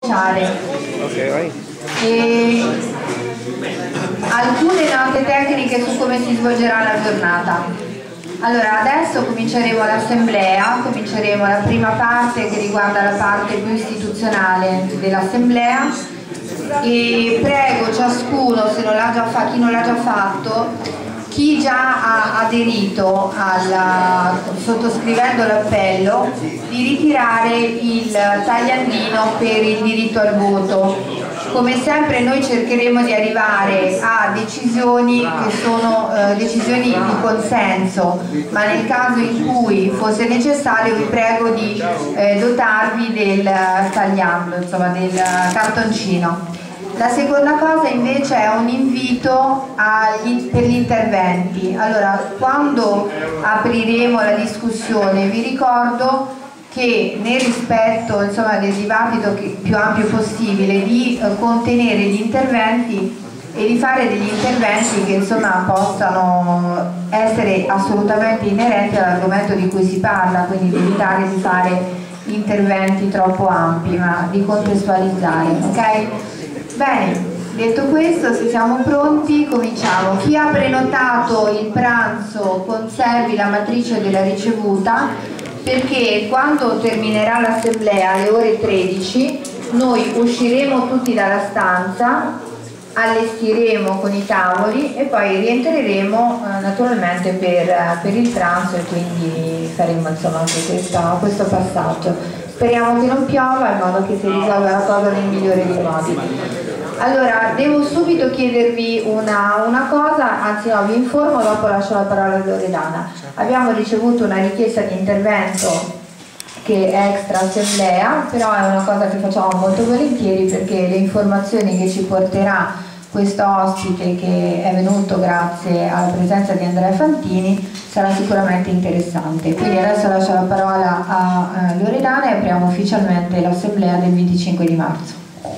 Ok, vai. E alcune note tecniche su come si svolgerà la giornata. Allora, adesso cominceremo l'assemblea, cominceremo la prima parte che riguarda la parte più istituzionale dell'assemblea e prego ciascuno, se non l'ha già fatto, chi non l'ha già fatto, chi già ha aderito sottoscrivendo l'appello, di ritirare il tagliandino per il diritto al voto. Come sempre noi cercheremo di arrivare a decisioni che sono decisioni di consenso, ma nel caso in cui fosse necessario vi prego di dotarvi del tagliando, insomma del cartoncino. La seconda cosa invece è un invito per gli interventi. Allora, quando apriremo la discussione vi ricordo che nel rispetto, insomma, del dibattito più ampio possibile, di contenere gli interventi e di fare degli interventi che insomma possano essere assolutamente inerenti all'argomento di cui si parla, quindi di evitare di fare interventi troppo ampi, ma di contestualizzare, ok? Bene, detto questo, se siamo pronti cominciamo. Chi ha prenotato il pranzo conservi la matrice della ricevuta, perché quando terminerà l'assemblea alle ore 13 noi usciremo tutti dalla stanza, allestiremo con i tavoli e poi rientreremo naturalmente per il pranzo e quindi faremo insomma anche questo passaggio. Speriamo che non piova in modo che si risolva la cosa nel migliore dei modi. Allora, devo subito chiedervi una cosa, anzi no, vi informo, dopo lascio la parola a Loredana. Abbiamo ricevuto una richiesta di intervento che è extra assemblea, però è una cosa che facciamo molto volentieri perché le informazioni che ci porterà questo ospite che è venuto grazie alla presenza di Andrea Fantini sarà sicuramente interessante. Quindi adesso lascio la parola a Loredana e apriamo ufficialmente l'assemblea del 25 di marzo.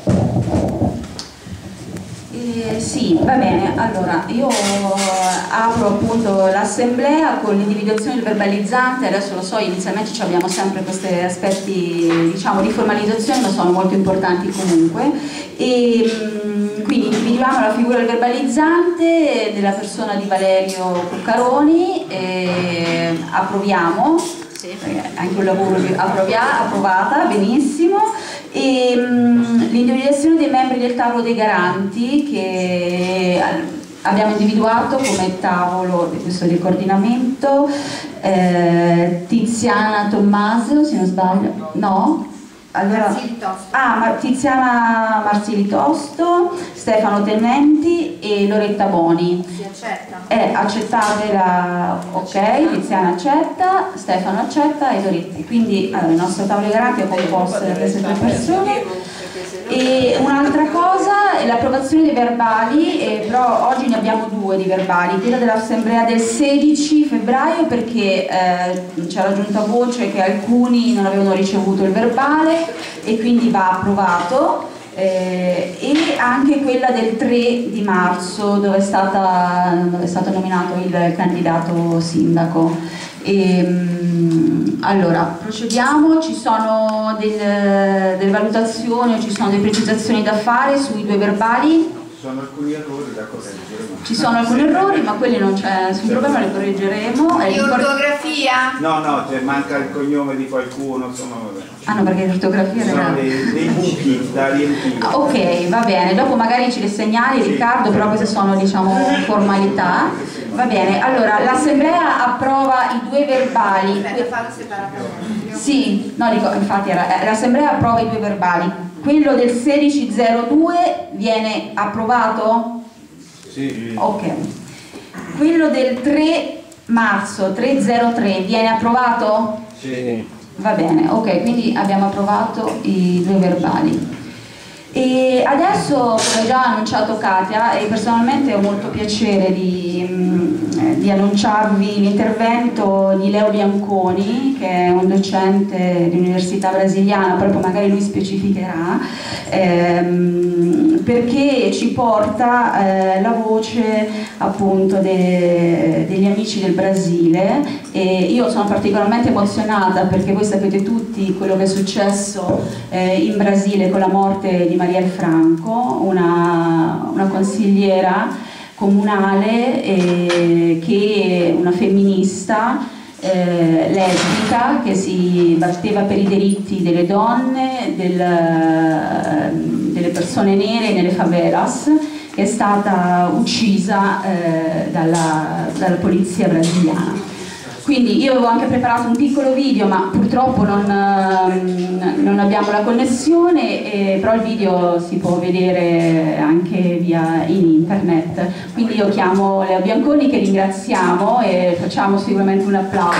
Sì, va bene, allora io apro appunto l'assemblea con l'individuazione del verbalizzante. Adesso lo so, inizialmente abbiamo sempre questi aspetti diciamo di formalizzazione, ma sono molto importanti comunque, e quindi individuiamo la figura del verbalizzante della persona di Valerio Cuccaroni, approviamo, anche un lavoro approvata, benissimo. E l'individuazione dei membri del tavolo dei garanti che abbiamo individuato come tavolo questo di coordinamento Tiziana Tommasio, se non sbaglio, no? Allora, Tiziana Marsili Tosto, Stefano Tenenti e Loretta Boni. Si accetta? Accettate ok, Tiziana accetta, Stefano accetta e Loretta. Quindi il nostro tavolo di garanti è composto da queste tre persone. E un'altra cosa è l'approvazione dei verbali, però oggi ne abbiamo due di verbali, quello dell'assemblea del 16 febbraio perché c'era giunta voce che alcuni non avevano ricevuto il verbale e quindi va approvato, e anche quella del 3 di marzo dove è stato nominato il candidato sindaco. Allora, procediamo, ci sono delle valutazioni o ci sono delle precisazioni da fare sui due verbali? Ci sono alcuni errori da correggere. Ci sono alcuni errori, ma quelli non c'è nessun problema, li correggeremo. Di ortografia? No, manca il cognome di qualcuno, Ah no, perché l'ortografia sono dei buchi da riempire. Ok, va bene, dopo magari ce li segnali Riccardo, però queste sono diciamo formalità. Va bene, allora l'assemblea approva i due verbali. Aspetta, fallo separatamente. Sì, no, dico, infatti l'assemblea approva i due verbali. Quello del 1602 viene approvato? Sì. Ok. Quello del 3 marzo 303 viene approvato? Sì. Va bene, ok, quindi abbiamo approvato i due verbali. E adesso, come già annunciato Katia, e personalmente ho molto piacere di di annunciarvi l'intervento di Leo Bianconi, che è un docente di università brasiliana, proprio magari lui specificherà, perché ci porta la voce appunto degli amici del Brasile. E io sono particolarmente emozionata perché voi sapete tutti quello che è successo in Brasile con la morte di Marielle Franco, una consigliera comunale, che una femminista lesbica che si batteva per i diritti delle donne, delle persone nere nelle favelas, che è stata uccisa dalla polizia brasiliana. Quindi io avevo anche preparato un piccolo video, ma purtroppo non abbiamo la connessione, però il video si può vedere anche via in internet. Quindi io chiamo Leo Bianconi, che ringraziamo, e facciamo sicuramente un applauso.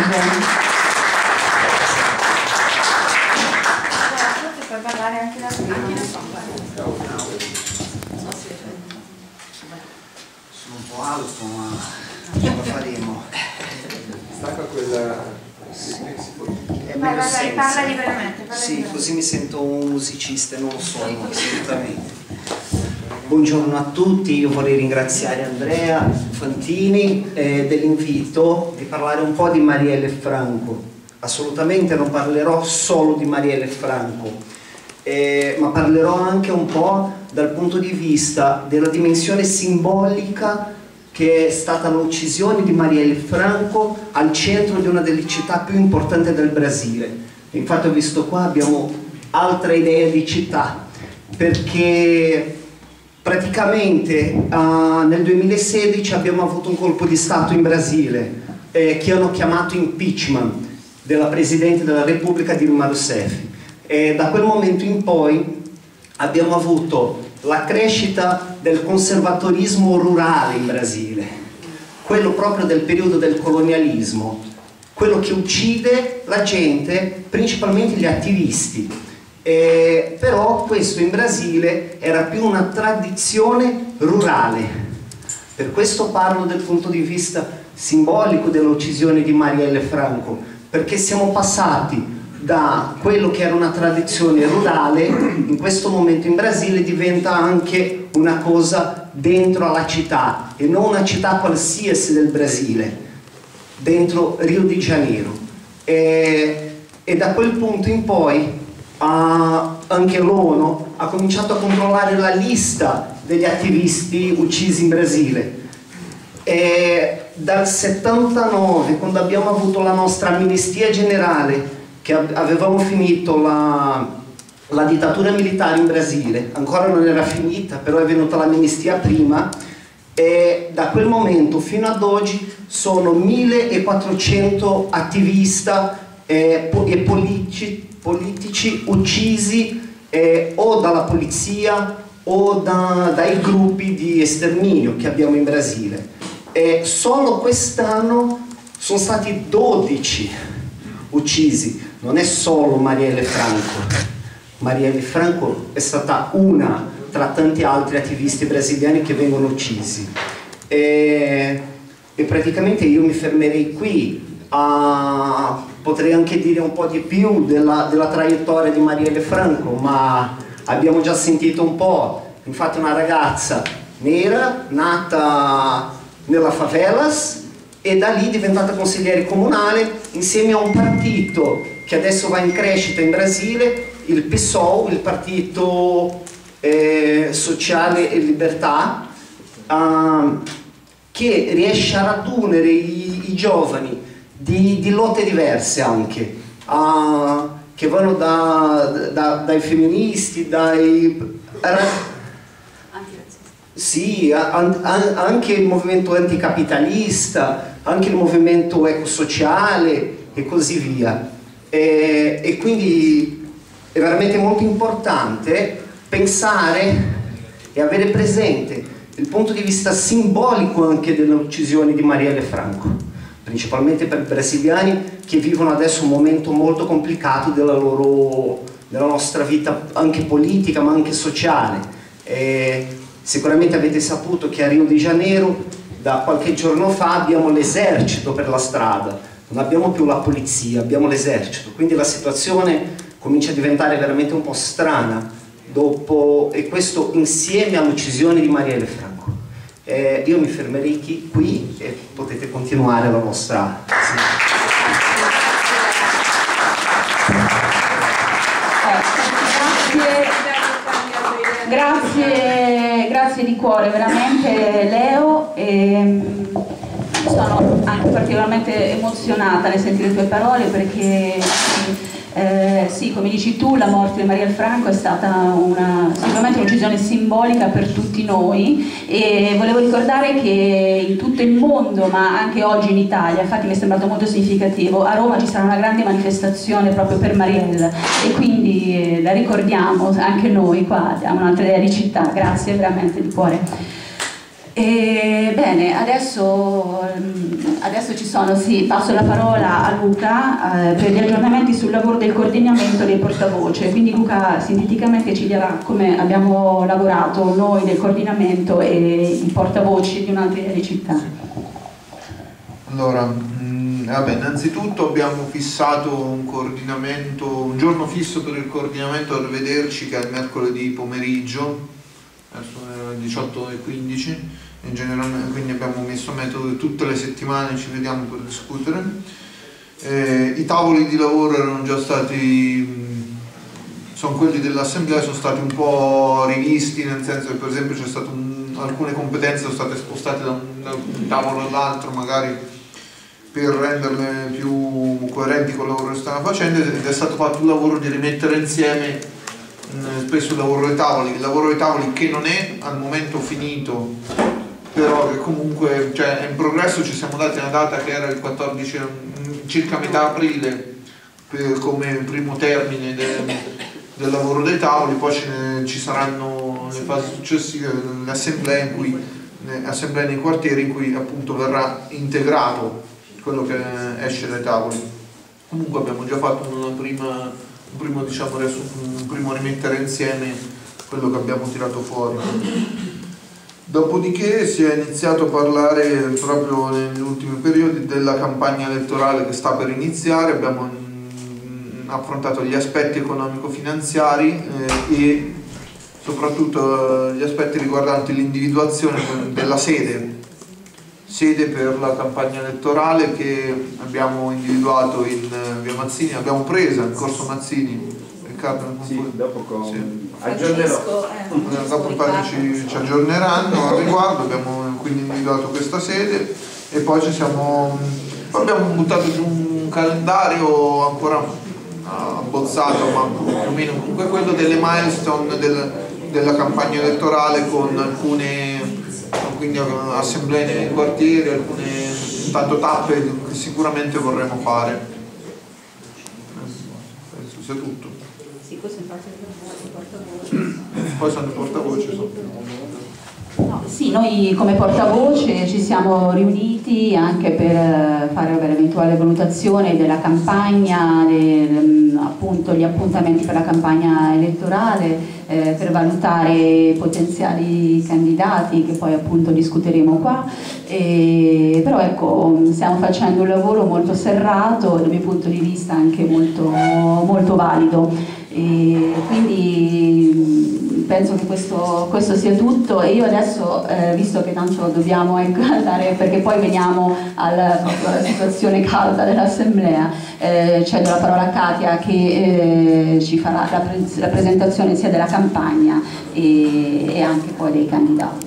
Sono un po' alto, ma ce la faremo. Stacca quella... Vai, parla liberamente. Sì, così mi sento un musicista e non lo sono assolutamente. Buongiorno a tutti, io vorrei ringraziare Andrea Fantini dell'invito di parlare un po' di Marielle Franco. Assolutamente non parlerò solo di Marielle Franco, ma parlerò anche un po' dal punto di vista della dimensione simbolica che è stata l'uccisione di Marielle Franco al centro di una delle città più importanti del Brasile. Infatti ho visto qua, abbiamo altre idee di città, perché praticamente nel 2016 abbiamo avuto un colpo di Stato in Brasile che hanno chiamato impeachment della Presidente della Repubblica Dilma Rousseff, e da quel momento in poi abbiamo avuto la crescita del conservatorismo rurale in Brasile, quello proprio del periodo del colonialismo, quello che uccide la gente, principalmente gli attivisti. Però questo in Brasile era più una tradizione rurale. Per questo parlo del punto di vista simbolico dell'uccisione di Marielle Franco, perché siamo passati da quello che era una tradizione rurale, in questo momento in Brasile diventa anche una cosa dentro alla città, e non una città qualsiasi del Brasile, dentro Rio de Janeiro. E da quel punto in poi anche l'ONU ha cominciato a controllare la lista degli attivisti uccisi in Brasile. E dal 79, quando abbiamo avuto la nostra amnistia generale, che avevamo finito la dittatura militare in Brasile, ancora non era finita, però è venuta l'amnistia prima, e da quel momento fino ad oggi sono 1400 attivisti e politici uccisi o dalla polizia o dai gruppi di esterminio che abbiamo in Brasile. E solo quest'anno sono stati 12 uccisi. Non è solo Marielle Franco. Marielle Franco è stata una tra tanti altri attivisti brasiliani che vengono uccisi. E praticamente io mi fermerei qui. Potrei anche dire un po' di più della traiettoria di Marielle Franco, ma abbiamo già sentito un po'. Infatti una ragazza nera, nata nella favelas, e da lì è diventata consigliere comunale insieme a un partito che adesso va in crescita in Brasile, il PSOL, il Partito Sociale e Libertà, che riesce a radunare i giovani di lotte diverse anche, che vanno dai femministi, sì, anche il movimento anticapitalista, anche il movimento ecosociale e così via. E quindi è veramente molto importante pensare e avere presente il punto di vista simbolico anche dell'uccisione di Marielle Franco, principalmente per i brasiliani che vivono adesso un momento molto complicato della nostra vita, anche politica ma anche sociale. Sicuramente avete saputo che a Rio de Janeiro Da qualche giorno fa abbiamo l'esercito per la strada, non abbiamo più la polizia, abbiamo l'esercito, quindi la situazione comincia a diventare veramente un po' strana e questo insieme all'uccisione di Marielle Franco. Io mi fermerei qui e potete continuare la vostra... Grazie di cuore veramente Leo, sono anche particolarmente emozionata nel sentire le tue parole perché sì, come dici tu, la morte di Marielle Franco è stata sicuramente un'uccisione simbolica per tutti noi, e volevo ricordare che in tutto il mondo, ma anche oggi in Italia, infatti mi è sembrato molto significativo, a Roma ci sarà una grande manifestazione proprio per Marielle, e quindi la ricordiamo anche noi qua, diamo un'altra idea di città. Grazie veramente di cuore. Bene, adesso ci sono, sì, passo la parola a Luca per gli aggiornamenti sul lavoro del coordinamento dei portavoce. Quindi Luca sinteticamente ci dirà come abbiamo lavorato noi del coordinamento e i portavoci di un'altra idea di città. Allora, vabbè, innanzitutto abbiamo fissato un giorno fisso per il coordinamento per vederci, che è il mercoledì pomeriggio, verso le 18:15, quindi abbiamo messo a metodo che tutte le settimane ci vediamo per discutere. I tavoli di lavoro erano già stati, sono quelli dell'assemblea, sono stati un po' rivisti, nel senso che per esempio c'è stato alcune competenze sono state spostate da un tavolo all'altro, magari per renderle più coerenti con il lavoro che stavano facendo, ed è stato fatto un lavoro di rimettere insieme spesso il lavoro dei tavoli che non è al momento finito, però che comunque è in progresso. Ci siamo dati una data che era il 14, circa metà aprile, come primo termine del lavoro dei tavoli. Poi ci saranno le fasi successive, le assemblee nei quartieri, in cui appunto verrà integrato quello che esce dai tavoli. Comunque abbiamo già fatto un primo rimettere insieme quello che abbiamo tirato fuori. Dopodiché si è iniziato a parlare proprio negli ultimi periodi della campagna elettorale che sta per iniziare. Abbiamo affrontato gli aspetti economico-finanziari e soprattutto gli aspetti riguardanti l'individuazione della sede per la campagna elettorale, che abbiamo individuato in via Mazzini, abbiamo preso in corso Mazzini. Riccardo, sì, dopo sì. Aggiornerò. Dopo il padre ci aggiorneranno al riguardo. Abbiamo quindi individuato questa sede e poi abbiamo buttato giù un calendario ancora abbozzato, ma più o meno comunque quello delle milestone della campagna elettorale, con alcune quindi assemblee nei quartieri, alcune tanto tappe che sicuramente vorremmo fare. Penso sia tutto. Sì, questo infatti è il portavoce. Poi sono i portavoce. No, sì, noi come portavoce ci siamo riuniti anche per fare l'eventuale valutazione della campagna, appunto gli appuntamenti per la campagna elettorale, per valutare potenziali candidati che poi appunto discuteremo qua. Però ecco, stiamo facendo un lavoro molto serrato, dal mio punto di vista anche molto, molto valido, e quindi penso che questo sia tutto. E io adesso, visto che tanto dobbiamo andare, perché poi veniamo alla situazione calda dell'assemblea, cedo la parola a Katia che ci farà la presentazione sia della campagna e anche poi dei candidati.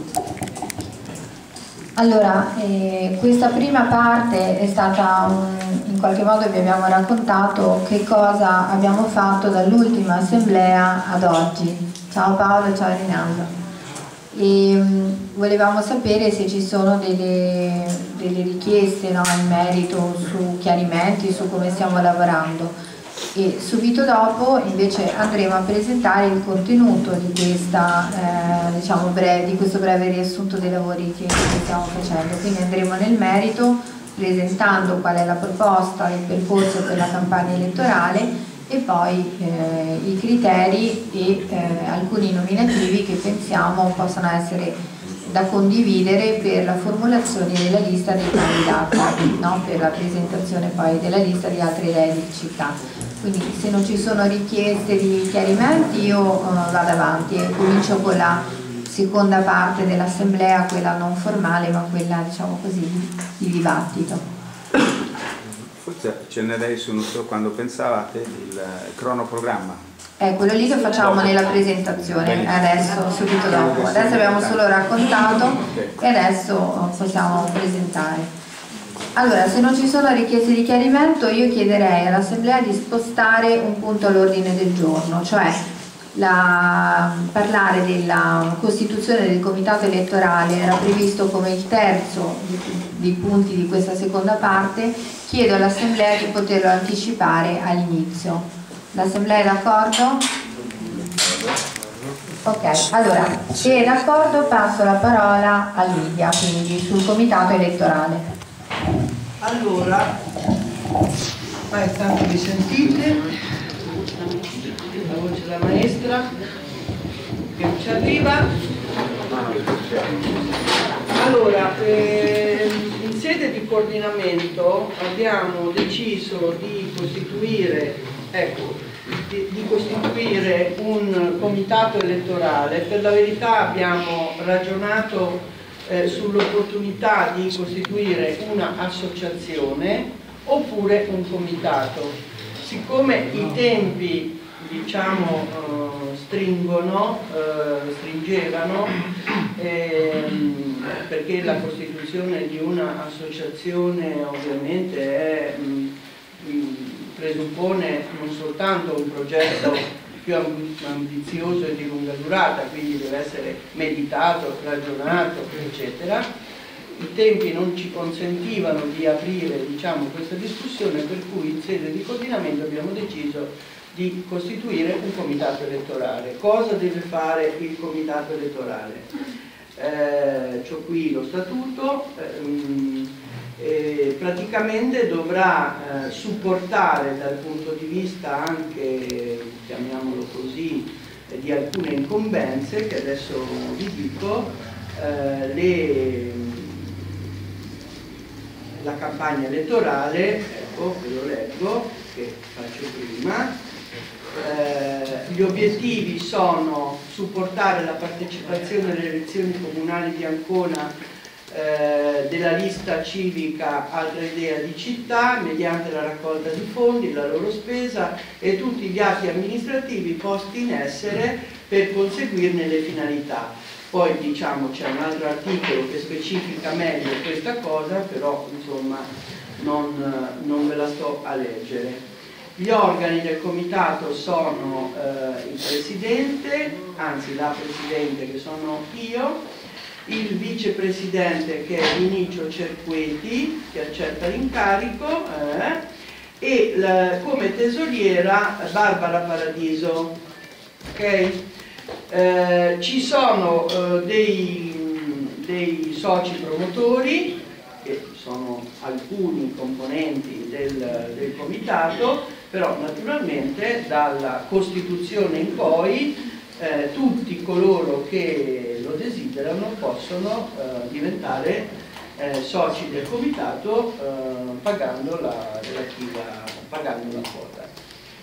Allora, questa prima parte è stata in qualche modo vi abbiamo raccontato che cosa abbiamo fatto dall'ultima assemblea ad oggi. Ciao Paolo, ciao Rinaldo. E volevamo sapere se ci sono delle richieste, no, in merito su chiarimenti, su come stiamo lavorando. E subito dopo invece andremo a presentare il contenuto di questa, di questo breve riassunto dei lavori che stiamo facendo. Quindi andremo nel merito presentando qual è la proposta, il percorso per la campagna elettorale e poi i criteri e alcuni nominativi che pensiamo possano essere da condividere per la formulazione della lista dei candidati, no? Per la presentazione poi della lista di altre idee di città. Quindi se non ci sono richieste di chiarimenti io vado avanti e comincio con la seconda parte dell'assemblea, quella non formale ma quella diciamo così di dibattito. Forse accennerei su quando pensavate il cronoprogramma. Quello lì lo facciamo nella presentazione, adesso subito dopo. Adesso abbiamo solo raccontato e adesso possiamo presentare. Allora, se non ci sono richieste di chiarimento, io chiederei all'Assemblea di spostare un punto all'ordine del giorno, cioè parlare della costituzione del comitato elettorale. Era previsto come il terzo dei punti di questa seconda parte. Chiedo all'Assemblea di poterlo anticipare all'inizio. L'Assemblea è d'accordo? Ok, allora, se è d'accordo passo la parola a Lidia, quindi sul comitato elettorale. Allora, tanto vi sentite, la voce della maestra che ci arriva. Allora, in sede di coordinamento abbiamo deciso di costituire un comitato elettorale. Per la verità abbiamo ragionato sull'opportunità di costituire un'associazione oppure un comitato. Siccome i tempi diciamo stringevano, perché la costituzione di un'associazione ovviamente presuppone non soltanto un progetto più ambizioso e di lunga durata, quindi deve essere meditato, ragionato, eccetera. I tempi non ci consentivano di aprire, diciamo, questa discussione, per cui in sede di coordinamento abbiamo deciso di costituire un comitato elettorale. Cosa deve fare il comitato elettorale? C'ho qui lo statuto. Praticamente dovrà supportare dal punto di vista anche, chiamiamolo così, di alcune incombenze che adesso vi dico, la campagna elettorale, ecco, ve lo leggo, che faccio prima. Gli obiettivi sono supportare la partecipazione alle elezioni comunali di Ancona della lista civica Altra Idea di Città mediante la raccolta di fondi, la loro spesa e tutti gli atti amministrativi posti in essere per conseguirne le finalità. Poi diciamo c'è un altro articolo che specifica meglio questa cosa, però insomma non ve la sto a leggere. Gli organi del comitato sono il presidente, anzi la presidente che sono io, il vicepresidente che è Vinicio Cerqueti, che accetta l'incarico, e come tesoriera Barbara Paradiso. Okay? Ci sono dei soci promotori, che sono alcuni componenti del comitato, però naturalmente dalla Costituzione in poi tutti coloro che lo desiderano possono diventare soci del comitato pagando la quota.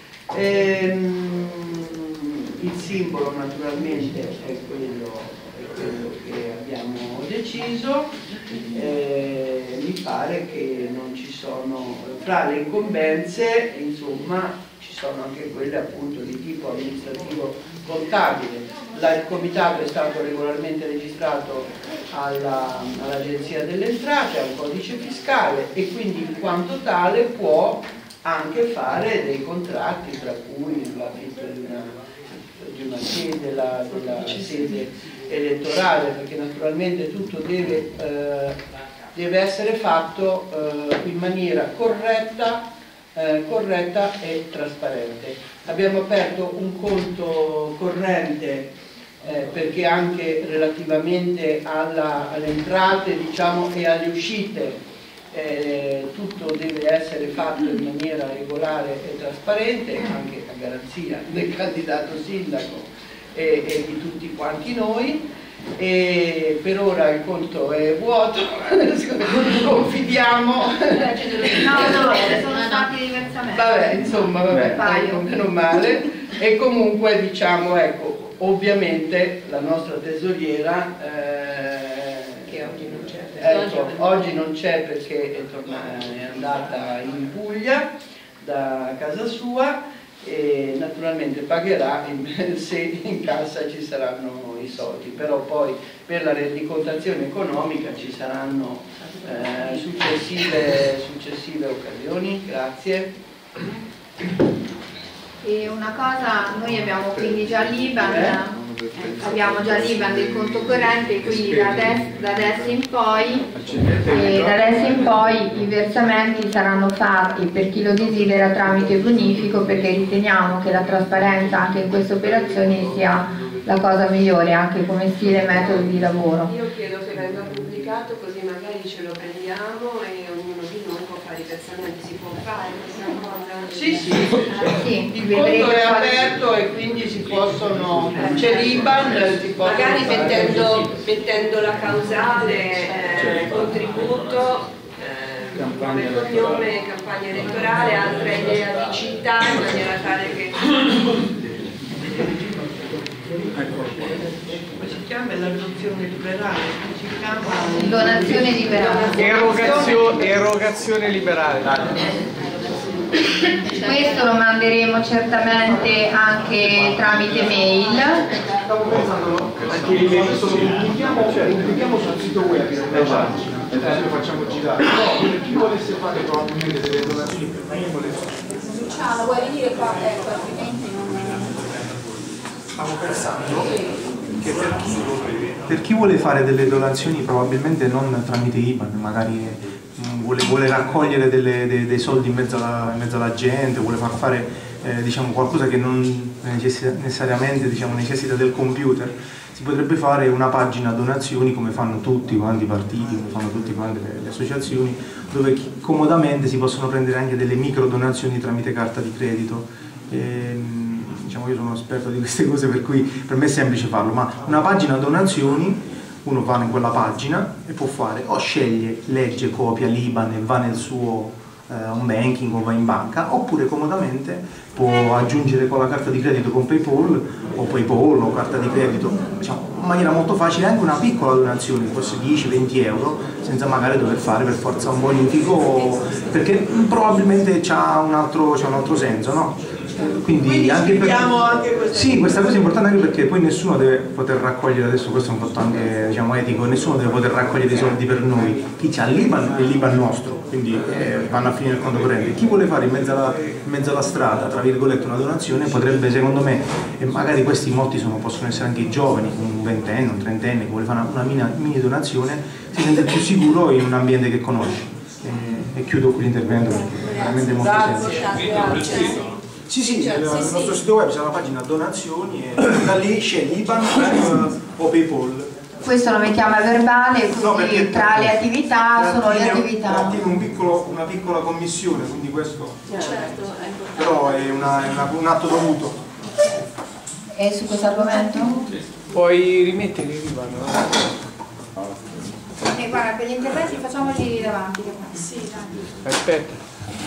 Il simbolo naturalmente è quello che abbiamo deciso. Mi pare che non ci sono, fra le incombenze, insomma, ci sono anche quelle appunto di tipo amministrativo contabile. Il comitato è stato regolarmente registrato all'Agenzia delle Entrate, ha un codice fiscale e quindi in quanto tale può anche fare dei contratti, tra cui l'affitto di una sede, della sede elettorale, perché naturalmente tutto deve essere fatto in maniera corretta e trasparente. Abbiamo aperto un conto corrente perché anche relativamente alle entrate, diciamo, e alle uscite tutto deve essere fatto in maniera regolare e trasparente, anche a garanzia del candidato sindaco e di tutti quanti noi. e per ora il conto è vuoto, confidiamo. No, sono stati diversamente. Vabbè, insomma, meno male. E comunque diciamo, ecco, ovviamente la nostra tesoriera che oggi non c'è perché è andata in Puglia da casa sua e naturalmente pagherà se in cassa ci saranno i soldi, però poi per la rendicontazione economica ci saranno successive occasioni. Grazie. E una cosa, noi abbiamo quindi già l'IBAN, del conto corrente, quindi da adesso in poi i versamenti saranno fatti per chi lo desidera tramite bonifico, perché riteniamo che la trasparenza anche in queste operazioni sia la cosa migliore anche come stile e metodo di lavoro. Io chiedo che venga pubblicato così magari ce lo prendiamo e ognuno di noi può fare i versamenti, si può fare questa cosa? Sì, il conto è aperto e quindi si possono, c'è l'IBAN, magari mettendo la causale, contributo, come cognome, campagna elettorale, altra idea di città, in maniera tale che... Come si chiama? L'adozione liberale? Si chiama? Donazione liberale. Erogazione liberale. Questo lo manderemo certamente anche tramite mail. Stavo pensando che pubblichiamo sul sito web le pagine, adesso lo facciamo girare. No, per chi volesse fare probabilmente delle donazioni per Luciano, vuoi venire qua? Ecco, altrimenti non... Stavo pensando che per chi vuole fare delle donazioni probabilmente non tramite IBAN, magari vuole raccogliere dei soldi in mezzo alla gente, vuole far fare diciamo, qualcosa che non necessariamente necessita del computer, si potrebbe fare una pagina donazioni come fanno tutti quanti i partiti, come fanno tutti quanti le associazioni, dove comodamente si possono prendere anche delle micro donazioni tramite carta di credito. Diciamo, io sono esperto di queste cose, per cui per me è semplice farlo, ma una pagina donazioni, uno va in quella pagina e può fare, o sceglie, legge, copia l'IBAN e va nel suo home banking o va in banca, oppure comodamente può aggiungere con la carta di credito con PayPal o carta di credito, diciamo, in maniera molto facile anche una piccola donazione, forse 10-20 euro, senza magari dover fare per forza un bonifico, perché probabilmente c'ha un altro senso, no? Quindi anche questa cosa è importante anche perché poi nessuno deve poter raccogliere, adesso questo è un fatto anche diciamo, etico, nessuno deve poter raccogliere i soldi per noi, chi c'ha l'IBAN è l'IBAN nostro, quindi vanno a finire il conto corrente, chi vuole fare in mezzo alla strada, tra virgolette, una donazione potrebbe, secondo me, e magari questi molti possono essere anche i giovani, un ventenne, un trentenne che vuole fare una mini donazione, si sente più sicuro in un ambiente che conosce. E chiudo qui l'intervento perché è veramente molto semplice. Sì, nel nostro sito web c'è la pagina donazioni e da lì c'è l'IBAN o PayPal. Questo lo mettiamo a verbale, quindi tra le attività sono le attività. Trattiene una piccola commissione, quindi questo però è un atto dovuto. E su questo argomento? Puoi rimetterli l'IBAN? Guarda, per gli interventi facciamoli davanti. Sì, dai. Aspetta.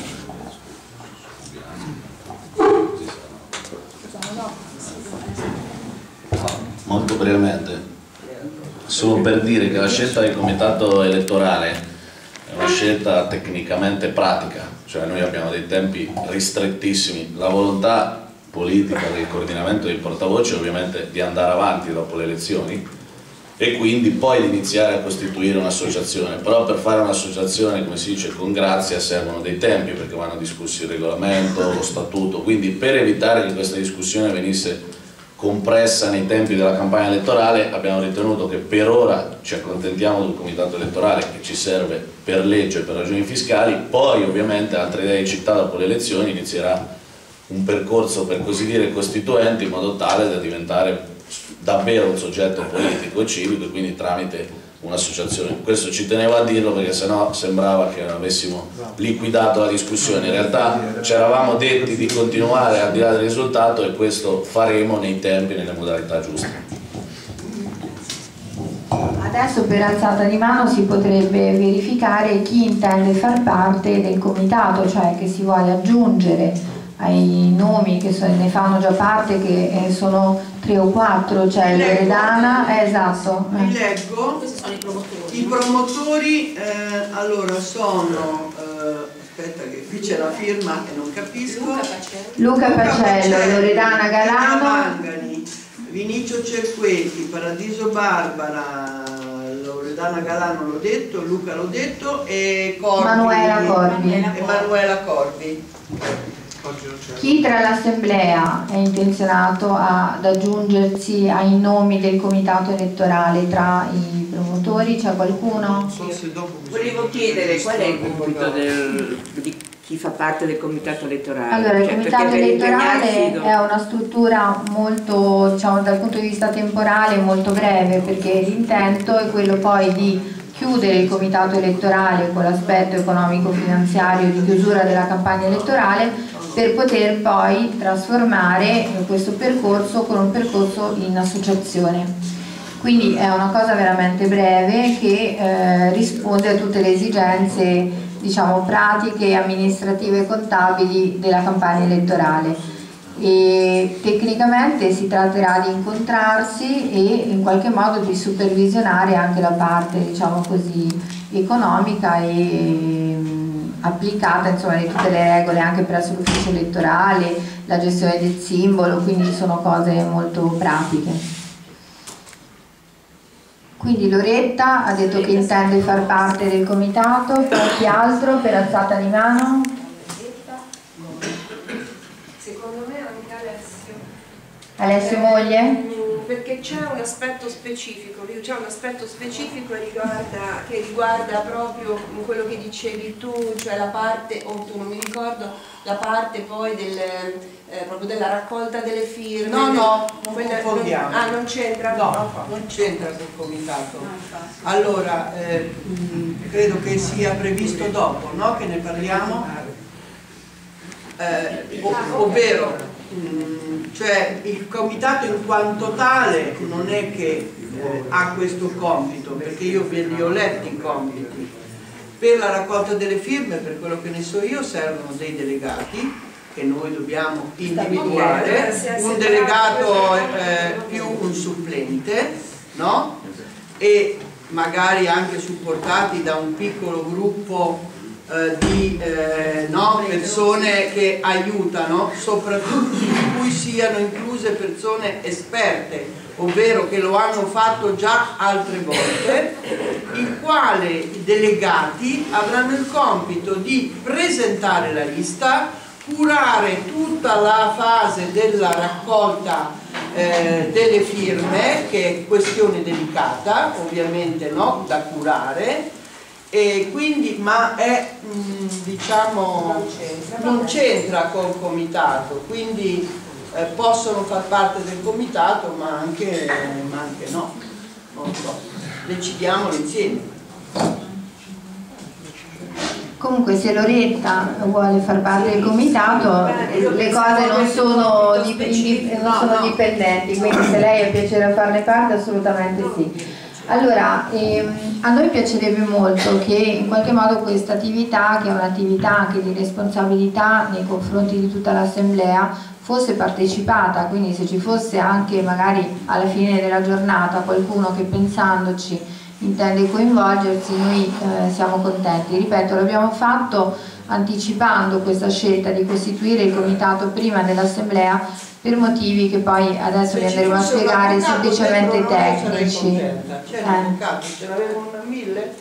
Molto brevemente, solo per dire che la scelta del comitato elettorale è una scelta tecnicamente pratica, cioè noi abbiamo dei tempi ristrettissimi, la volontà politica del coordinamento dei portavoce ovviamente di andare avanti dopo le elezioni e quindi poi di iniziare a costituire un'associazione, però per fare un'associazione, come si dice, con grazia servono dei tempi perché vanno discussi il regolamento, lo statuto, quindi per evitare che questa discussione venisse compressa nei tempi della campagna elettorale abbiamo ritenuto che per ora ci accontentiamo del comitato elettorale che ci serve per legge e per ragioni fiscali, poi ovviamente altre idee di città dopo le elezioni inizierà un percorso per così dire costituente in modo tale da diventare davvero un soggetto politico e civico e quindi tramite un'associazione. Questo ci tenevo a dirlo perché sennò sembrava che avessimo liquidato la discussione, in realtà ci eravamo detti di continuare al di là del risultato e questo faremo nei tempi e nelle modalità giuste. Adesso per alzata di mano si potrebbe verificare chi intende far parte del comitato, cioè che si vuole aggiungere ai nomi che ne fanno già parte, che sono 3 o 4, cioè Loredana, esatto. Vi leggo. Questi sono i promotori. I promotori allora sono, aspetta che qui c'è la firma che non capisco. Luca Pacello, Loredana Galano, Mangani, Vinicio Cerqueti, Paradiso Barbara, Loredana Galano l'ho detto, Luca l'ho detto e Corbi, Emanuela Corbi. Chi tra l'Assemblea è intenzionato ad aggiungersi ai nomi del comitato elettorale tra i promotori? C'è qualcuno? Volevo chiedere qual è il compito di chi fa parte del comitato elettorale? Allora, il comitato elettorale è una struttura molto, diciamo, dal punto di vista temporale molto breve, perché l'intento è quello poi di chiudere il comitato elettorale con l'aspetto economico-finanziario di chiusura della campagna elettorale, per poter poi trasformare questo percorso con un percorso in associazione. Quindi è una cosa veramente breve che risponde a tutte le esigenze, diciamo, pratiche, amministrative e contabili della campagna elettorale. E tecnicamente si tratterà di incontrarsi e in qualche modo di supervisionare anche la parte, diciamo così, economica e applicata, insomma, di tutte le regole anche presso l'ufficio elettorale, la gestione del simbolo, quindi sono cose molto pratiche. Quindi Loretta ha detto che intende far parte del comitato, qualche altro per alzata di mano? Secondo me anche Alessio. Alessio moglie? Perché c'è un aspetto specifico che riguarda proprio quello che dicevi tu, cioè la parte, o tu non mi ricordo, la parte poi proprio della raccolta delle firme. No, non confondiamo. Non c'entra? No, non c'entra col comitato. Allora, credo che sia previsto dopo, no? Che ne parliamo? Ovvero, cioè il comitato in quanto tale non è che ha questo compito, perché io ve li ho letti i compiti. Per la raccolta delle firme, per quello che ne so io, servono dei delegati che noi dobbiamo individuare, un delegato più un supplente, no? E magari anche supportati da un piccolo gruppo di persone che aiutano, soprattutto in cui siano incluse persone esperte, ovvero che lo hanno fatto già altre volte, i quali delegati avranno il compito di presentare la lista, curare tutta la fase della raccolta delle firme, che è questione delicata, ovviamente, no? Da curare. E quindi, ma è, diciamo, non c'entra col comitato, quindi possono far parte del comitato, ma anche no, non so, decidiamolo insieme. Comunque se Loretta vuole far parte del comitato, le cose non sono dipendenti, quindi se lei ha piacere a farne parte, assolutamente sì. Allora, a noi piacerebbe molto che in qualche modo questa attività, che è un'attività anche di responsabilità nei confronti di tutta l'Assemblea, fosse partecipata, quindi se ci fosse anche magari alla fine della giornata qualcuno che pensandoci intende coinvolgersi, noi siamo contenti. Ripeto, l'abbiamo fatto anticipando questa scelta di costituire il comitato prima dell'Assemblea per motivi che poi adesso vi andremo a spiegare, semplicemente tecnici. C'è l'avvocato, ce l'avevano a 1000?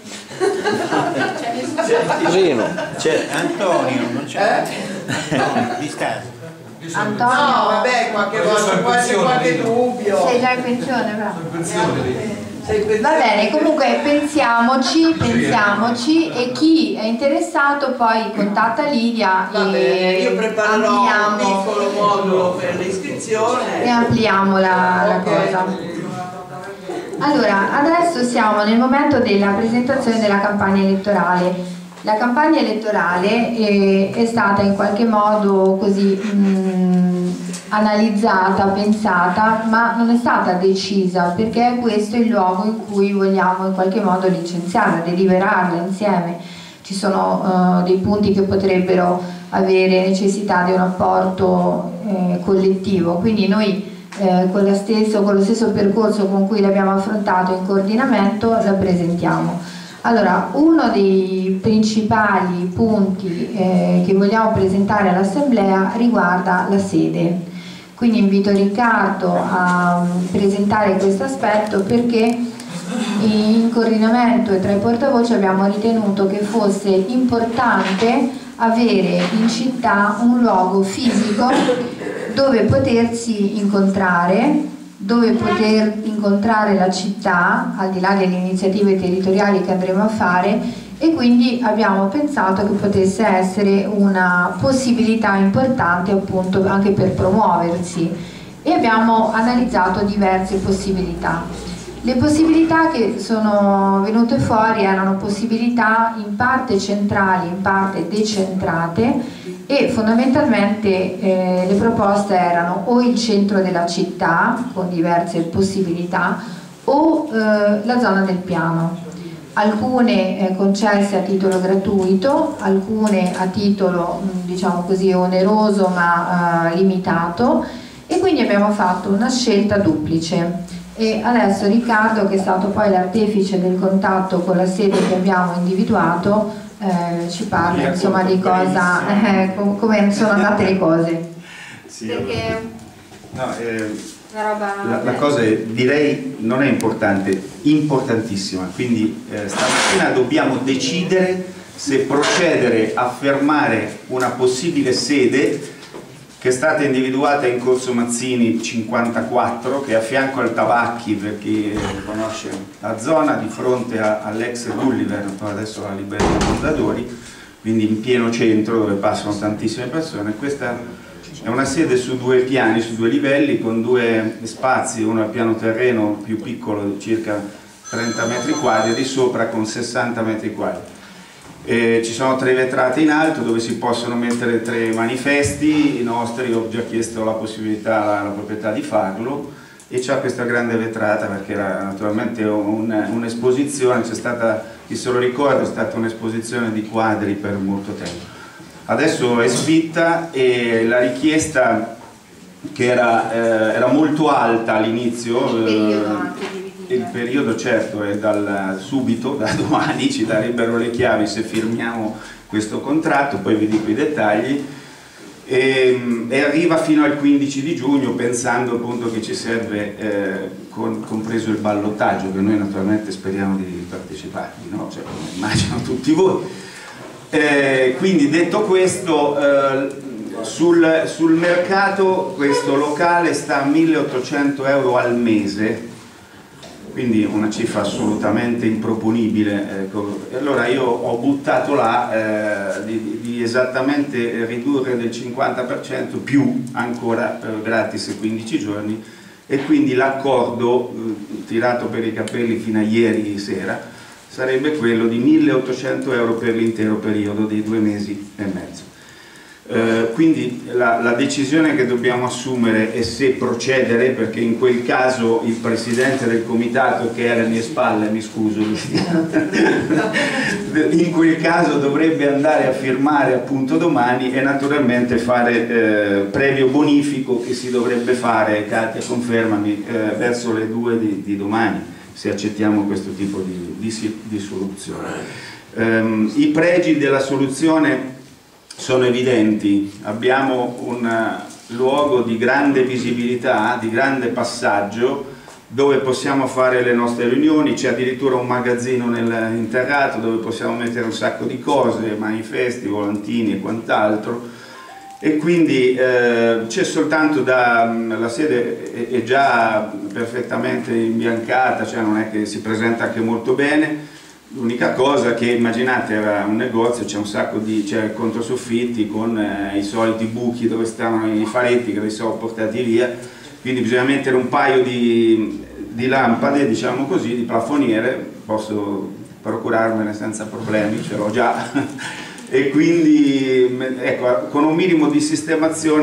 C'è Antonio, non c'è? Di Stasi. Antonio? No, vabbè, qualche volta qualche dubbio. Sei già in pensione, bravo. Va bene, comunque pensiamoci e chi è interessato poi contatta Lidia. Va bene, io preparerò un piccolo modulo per l'iscrizione e ampliamo la cosa. Allora, adesso siamo nel momento della presentazione della campagna elettorale. La campagna elettorale è stata in qualche modo così analizzata, pensata, ma non è stata decisa, perché questo è il luogo in cui vogliamo in qualche modo licenziarla, deliberarla insieme. Ci sono dei punti che potrebbero avere necessità di un apporto collettivo, quindi noi con lo stesso percorso con cui l'abbiamo affrontato in coordinamento la presentiamo. Allora, uno dei principali punti che vogliamo presentare all'Assemblea riguarda la sede. Quindi invito Riccardo a presentare questo aspetto, perché in coordinamento e tra i portavoce abbiamo ritenuto che fosse importante avere in città un luogo fisico dove potersi incontrare, dove poter incontrare la città, al di là delle iniziative territoriali che andremo a fare, e quindi abbiamo pensato che potesse essere una possibilità importante appunto anche per promuoversi, e abbiamo analizzato diverse possibilità. Le possibilità che sono venute fuori erano possibilità in parte centrali, in parte decentrate, e fondamentalmente le proposte erano o il centro della città con diverse possibilità o la zona del piano, alcune concesse a titolo gratuito, alcune a titolo diciamo così oneroso ma limitato, e quindi abbiamo fatto una scelta duplice. E adesso Riccardo, che è stato poi l'artefice del contatto con la sede che abbiamo individuato, ci parla insomma di cosa, come sono andate le cose. Sì, perché no, una roba la cosa direi non è importante, importantissima, quindi stamattina dobbiamo decidere se procedere a fermare una possibile sede che è stata individuata in Corso Mazzini 54, che è a fianco al Tabacchi, per chi conosce la zona, di fronte all'ex Gulliver, adesso la Libreria Mondadori, quindi in pieno centro dove passano tantissime persone. Questa è una sede su 2 piani, su 2 livelli, con 2 spazi, uno al piano terreno più piccolo, circa 30 metri quadri, e di sopra con 60 metri quadri. Ci sono 3 vetrate in alto dove si possono mettere 3 manifesti, i nostri, ho già chiesto la possibilità alla proprietà di farlo, e c'è questa grande vetrata perché era naturalmente un'esposizione, c'è stata, chi se lo ricorda, è stata un'esposizione di quadri per molto tempo. Adesso è sfitta, e la richiesta che era molto alta all'inizio, il periodo certo è subito, da domani ci darebbero le chiavi se firmiamo questo contratto, poi vi dico i dettagli, e arriva fino al 15 di giugno, pensando appunto che ci serve, compreso il ballottaggio, che noi naturalmente speriamo di parteciparvi, no? Cioè, come immagino tutti voi. Quindi detto questo, sul mercato questo locale sta a 1.800 euro al mese, quindi una cifra assolutamente improponibile. Ecco. E allora io ho buttato là di esattamente ridurre del 50% più ancora gratis 15 giorni, e quindi l'accordo tirato per i capelli fino a ieri sera sarebbe quello di 1.800 euro per l'intero periodo dei 2 mesi e mezzo. Quindi la decisione che dobbiamo assumere è se procedere, perché in quel caso il presidente del comitato, che è alle mie spalle, mi scuso Cristina, in quel caso dovrebbe andare a firmare appunto domani, e naturalmente fare previo bonifico che si dovrebbe fare, Katia confermami, verso le 2 di domani, se accettiamo questo tipo di soluzione. I pregi della soluzione sono evidenti: abbiamo un luogo di grande visibilità, di grande passaggio, dove possiamo fare le nostre riunioni, c'è addirittura un magazzino nell'interrato dove possiamo mettere un sacco di cose, manifesti, volantini e quant'altro, e quindi c'è soltanto la sede è già perfettamente imbiancata, cioè non è che si presenta anche molto bene. L'unica cosa che, immaginate, era un negozio, c'è un sacco di controsoffitti con i soliti buchi dove stavano i faretti che li sono portati via, quindi bisogna mettere un paio di lampade, diciamo così, di plafoniere, posso procurarmene senza problemi, ce l'ho già, e quindi ecco, con un minimo di sistemazione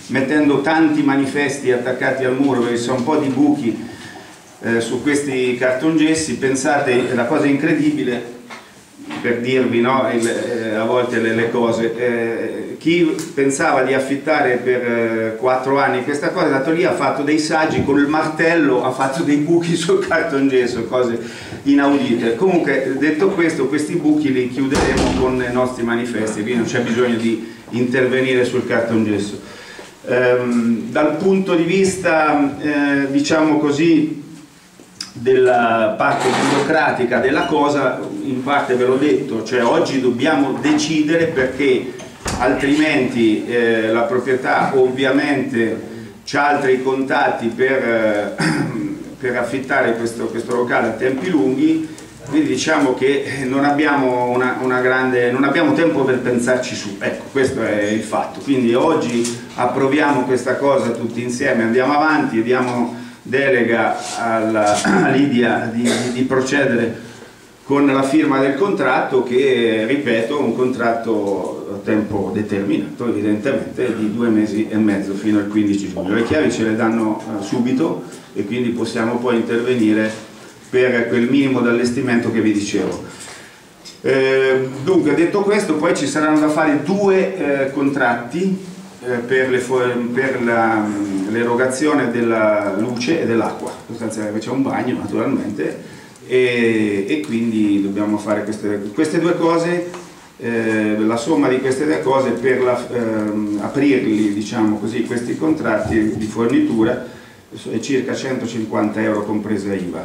mettendo tanti manifesti attaccati al muro, perché ci sono un po' di buchi su questi cartongessi. Pensate, la cosa incredibile, per dirvi, no, a volte le cose, chi pensava di affittare per 4 anni questa cosa è andato lì, ha fatto dei saggi con il martello, ha fatto dei buchi sul cartongesso, cose inaudite. Comunque, detto questo, questi buchi li chiuderemo con i nostri manifesti, quindi non c'è bisogno di intervenire sul cartongesso. Dal punto di vista diciamo così della parte burocratica della cosa, in parte ve l'ho detto, cioè oggi dobbiamo decidere, perché altrimenti la proprietà ovviamente c'ha altri contatti per affittare questo locale a tempi lunghi, quindi diciamo che non abbiamo non abbiamo tempo per pensarci su, ecco, questo è il fatto. Quindi oggi approviamo questa cosa tutti insieme, andiamo avanti e diamo delega a Lidia di procedere con la firma del contratto, che ripeto è un contratto a tempo determinato, evidentemente di 2 mesi e mezzo fino al 15 giugno. Le chiavi ce le danno subito e quindi possiamo poi intervenire per quel minimo d'allestimento che vi dicevo. Dunque, detto questo, poi ci saranno da fare 2 contratti per l'erogazione della luce e dell'acqua, sostanzialmente c'è un bagno naturalmente, e quindi dobbiamo fare queste 2 cose, la somma di queste 2 cose per aprirli, diciamo così, questi contratti di fornitura è circa 150 euro compresa IVA.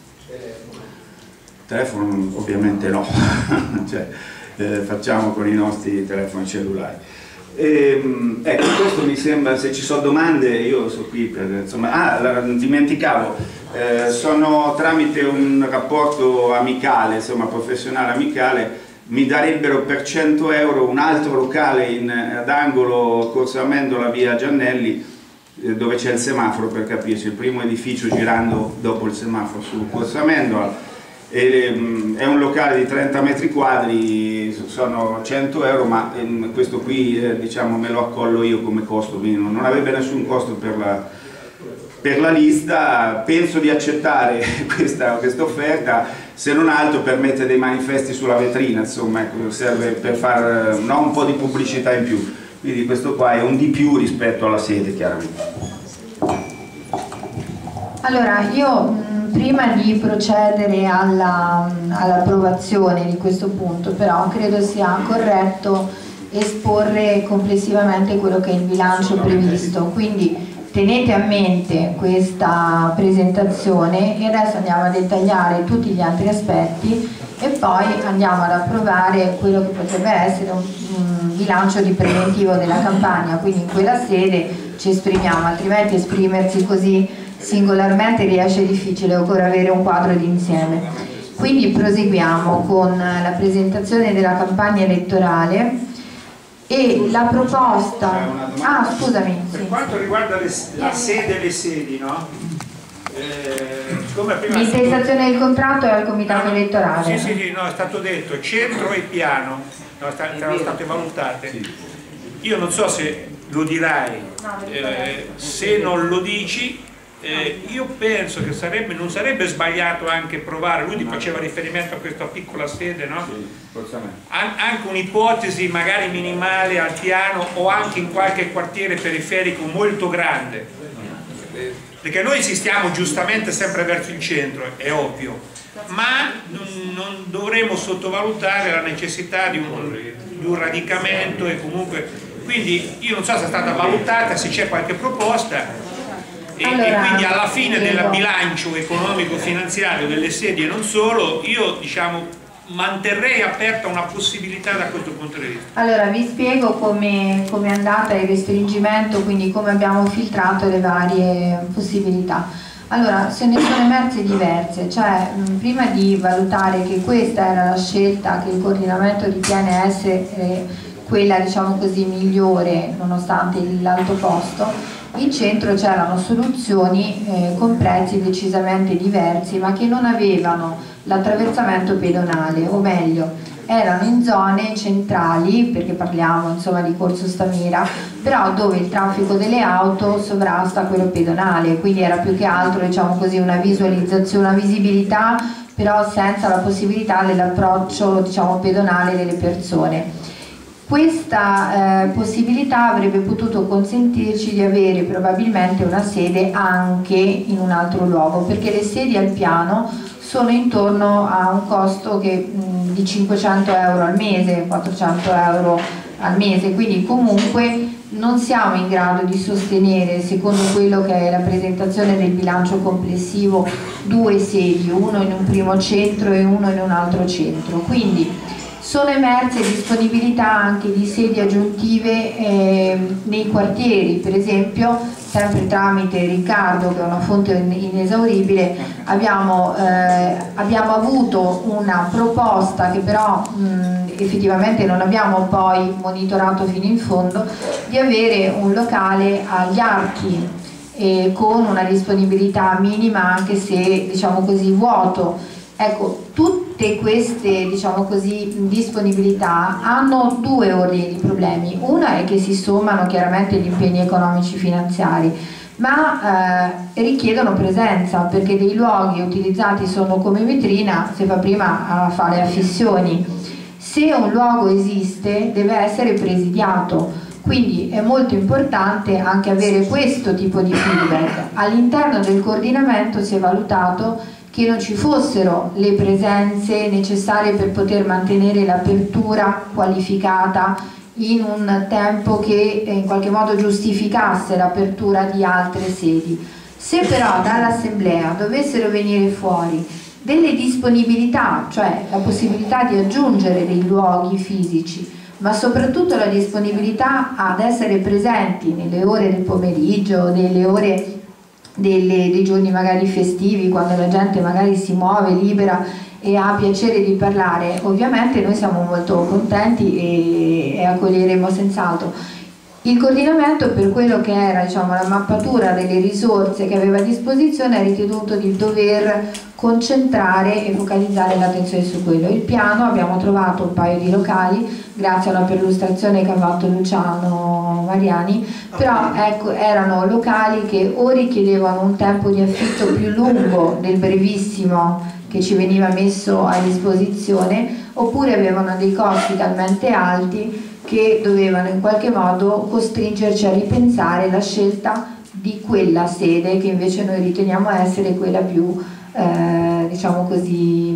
Telefono ovviamente no, cioè, facciamo con i nostri telefoni cellulari. Ecco, questo mi sembra, se ci sono domande io sono qui per, insomma, dimenticavo, sono tramite un rapporto amicale, insomma professionale amicale, mi darebbero per 100 euro un altro locale ad angolo Corso Amendola via Giannelli, dove c'è il semaforo, per capirci, il primo edificio girando dopo il semaforo su Corso Amendola. È un locale di 30 metri quadri, sono 100 euro, ma questo qui diciamo me lo accollo io come costo, quindi non avrebbe nessun costo per la lista. Penso di accettare questa offerta, se non altro per mettere dei manifesti sulla vetrina, insomma, ecco, serve per fare un po' di pubblicità in più, quindi questo qua è un di più rispetto alla sede, chiaramente. Allora, io prima di procedere all'approvazione di questo punto, però credo sia corretto esporre complessivamente quello che è il bilancio previsto, quindi tenete a mente questa presentazione e adesso andiamo a dettagliare tutti gli altri aspetti e poi andiamo ad approvare quello che potrebbe essere un bilancio di preventivo della campagna, quindi in quella sede ci esprimiamo, altrimenti esprimersi così singolarmente riesce difficile, occorre avere un quadro d'insieme. Quindi proseguiamo con la presentazione della campagna elettorale e la proposta... Ah, scusami. Per quanto riguarda la sede e le sedi, no? L'intestazione del contratto è al comitato elettorale. Sì, no, è stato detto centro e piano, no, erano state valutate. Io non so se lo dirai, se non lo dici, io penso che non sarebbe sbagliato anche provare, lui faceva riferimento a questa piccola sede, no? Anche un'ipotesi magari minimale al piano o anche in qualche quartiere periferico molto grande, perché noi insistiamo giustamente sempre verso il centro, è ovvio, ma non dovremo sottovalutare la necessità di un radicamento e comunque, quindi io non so se è stata valutata, se c'è qualche proposta. E quindi alla fine del bilancio economico-finanziario delle sedi e non solo, io diciamo manterrei aperta una possibilità da questo punto di vista. Allora vi spiego come è andata il restringimento, quindi come abbiamo filtrato le varie possibilità. Allora, se ne sono emerse diverse, cioè prima di valutare che questa era la scelta che il coordinamento ritiene essere quella, diciamo così, migliore nonostante l'alto costo, in centro c'erano soluzioni con prezzi decisamente diversi ma che non avevano l'attraversamento pedonale, o meglio erano in zone centrali, perché parliamo insomma di Corso Stamira, però dove il traffico delle auto sovrasta quello pedonale, quindi era più che altro, diciamo così, una visualizzazione, una visibilità, però senza la possibilità dell'approccio, diciamo, pedonale delle persone. Questa possibilità avrebbe potuto consentirci di avere probabilmente una sede anche in un altro luogo, perché le sedi al piano sono intorno a un costo di 500 euro al mese, 400 euro al mese, quindi comunque non siamo in grado di sostenere, secondo quello che è la presentazione del bilancio complessivo, 2 sedi, uno in un primo centro e uno in un altro centro. Quindi sono emerse disponibilità anche di sedi aggiuntive nei quartieri, per esempio, sempre tramite Riccardo, che è una fonte inesauribile, abbiamo avuto una proposta che però effettivamente non abbiamo poi monitorato fino in fondo, di avere un locale agli Archi con una disponibilità minima, anche se, diciamo così, vuoto. Ecco, tutte queste, diciamo così, disponibilità hanno 2 ordini di problemi. Una è che si sommano chiaramente gli impegni economici finanziari, ma richiedono presenza, perché dei luoghi utilizzati sono come vetrina, si fa prima a fare affissioni. Se un luogo esiste deve essere presidiato, quindi è molto importante anche avere questo tipo di feedback. All'interno del coordinamento si è valutato che non ci fossero le presenze necessarie per poter mantenere l'apertura qualificata in un tempo che in qualche modo giustificasse l'apertura di altre sedi. Se però dall'assemblea dovessero venire fuori delle disponibilità, cioè la possibilità di aggiungere dei luoghi fisici, ma soprattutto la disponibilità ad essere presenti nelle ore del pomeriggio, nelle ore dei giorni magari festivi, quando la gente magari si muove libera e ha piacere di parlare, ovviamente noi siamo molto contenti e accoglieremo senz'altro. Il coordinamento, per quello che era, diciamo, la mappatura delle risorse che aveva a disposizione, ha ritenuto di dover concentrare e focalizzare l'attenzione su quello. Il piano, abbiamo trovato un paio di locali grazie a una perlustrazione che ha fatto Luciano Mariani, però ecco, erano locali che o richiedevano un tempo di affitto più lungo del brevissimo che ci veniva messo a disposizione, oppure avevano dei costi talmente alti che dovevano in qualche modo costringerci a ripensare la scelta di quella sede, che invece noi riteniamo essere quella più diciamo così